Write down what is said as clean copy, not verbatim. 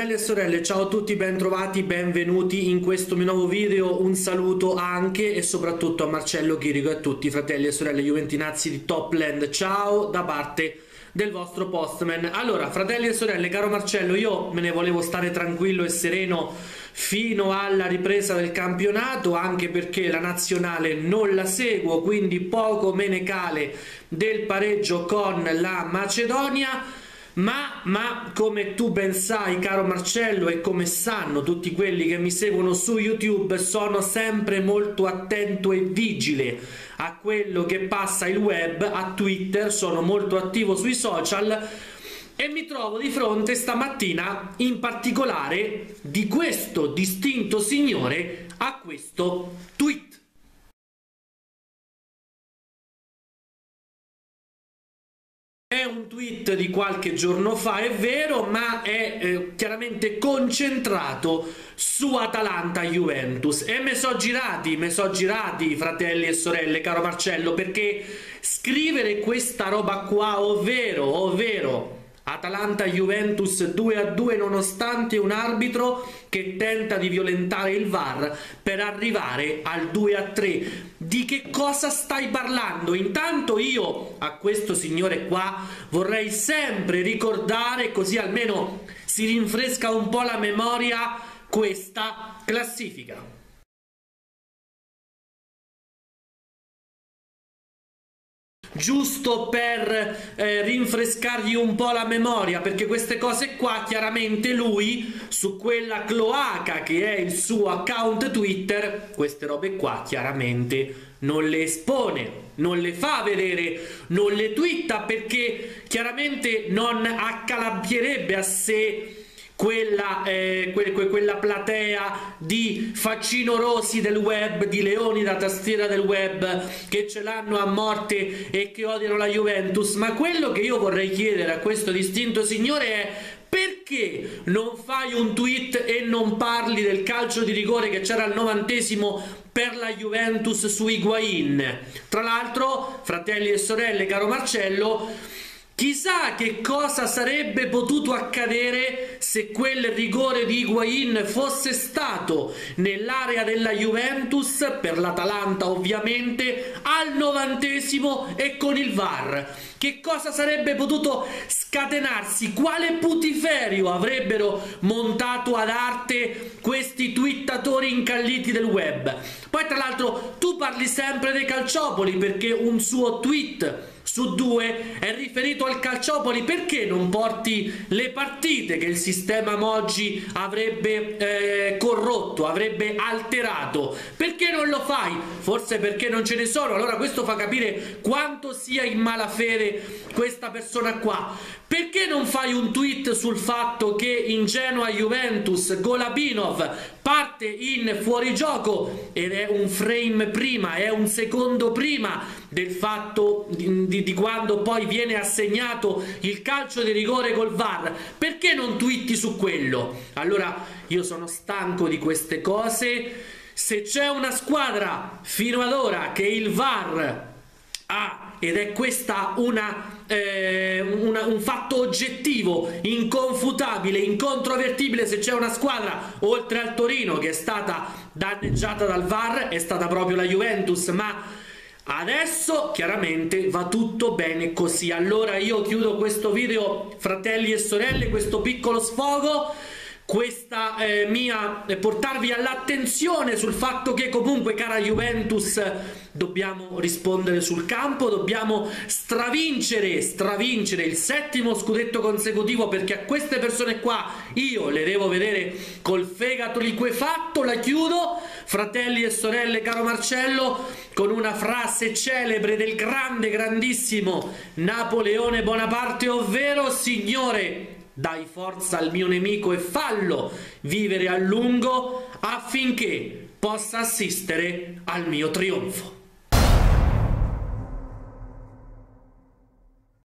Fratelli e sorelle, ciao a tutti, ben trovati, benvenuti in questo mio nuovo video. Un saluto anche e soprattutto a Marcello Chirico e a tutti i fratelli e sorelle juventinazzi di Topland. Ciao da parte del vostro postman. Allora, fratelli e sorelle, caro Marcello, io me ne volevo stare tranquillo e sereno fino alla ripresa del campionato, anche perché la nazionale non la seguo, quindi poco me ne cale del pareggio con la Macedonia. Ma come tu ben sai, caro Marcello, e come sanno tutti quelli che mi seguono su YouTube, sono sempre molto attento e vigile a quello che passa il web, a Twitter, sono molto attivo sui social e mi trovo di fronte stamattina in particolare di questo distinto signore a questo tweet. È un tweet di qualche giorno fa, è vero, ma è chiaramente concentrato su Atalanta-Juventus. E me so girati, fratelli e sorelle, caro Marcello, perché scrivere questa roba qua, ovvero Atalanta-Juventus 2-2 nonostante un arbitro che tenta di violentare il VAR per arrivare al 2-3. Di che cosa stai parlando? Intanto io a questo signore qua vorrei sempre ricordare, così almeno si rinfresca un po' la memoria, questa classifica. Giusto per rinfrescargli un po' la memoria, perché queste cose qua chiaramente lui su quella cloaca che è il suo account Twitter, queste robe qua chiaramente non le espone, non le fa vedere, non le twitta, perché chiaramente non accalabierebbe a sé quella platea di facinorosi del web, di leoni da tastiera del web che ce l'hanno a morte e che odiano la Juventus. Ma quello che io vorrei chiedere a questo distinto signore è: perché non fai un tweet e non parli del calcio di rigore che c'era al 90° per la Juventus su Higuain? Tra l'altro, fratelli e sorelle, caro Marcello, chissà che cosa sarebbe potuto accadere se quel rigore di Higuain fosse stato nell'area della Juventus, per l'Atalanta ovviamente, al 90° e con il VAR. Che cosa sarebbe potuto scatenarsi? Quale putiferio avrebbero montato ad arte questi twittatori incalliti del web? Poi tra l'altro tu parli sempre dei calciopoli, perché un suo tweet su 2 è riferito al calciopoli. Perché non porti le partite che il sistema Moggi avrebbe corrotto, avrebbe alterato? Perché non lo fai? Forse perché non ce ne sono. Allora questo fa capire quanto sia in malafede questa persona qua. Perché non fai un tweet sul fatto che in Genoa Juventus Golabinov parte in fuorigioco ed è un frame prima, è un secondo prima del fatto di quando poi viene assegnato il calcio di rigore col VAR? Perché non twitti su quello? Allora io sono stanco di queste cose. Se c'è una squadra fino ad ora che il VAR ha, ed è questa un fatto oggettivo, inconfutabile, incontrovertibile, se c'è una squadra oltre al Torino che è stata danneggiata dal VAR, è stata proprio la Juventus. Ma adesso chiaramente va tutto bene così. Allora io chiudo questo video, fratelli e sorelle, questo piccolo sfogo, questa portarvi all'attenzione sul fatto che comunque, cara Juventus, dobbiamo rispondere sul campo, dobbiamo stravincere il 7° scudetto consecutivo, perché a queste persone qua io le devo vedere col fegato liquefatto. La chiudo, fratelli e sorelle, caro Marcello, con una frase celebre del grandissimo Napoleone Bonaparte, ovvero: signore, dai forza al mio nemico e fallo vivere a lungo affinché possa assistere al mio trionfo.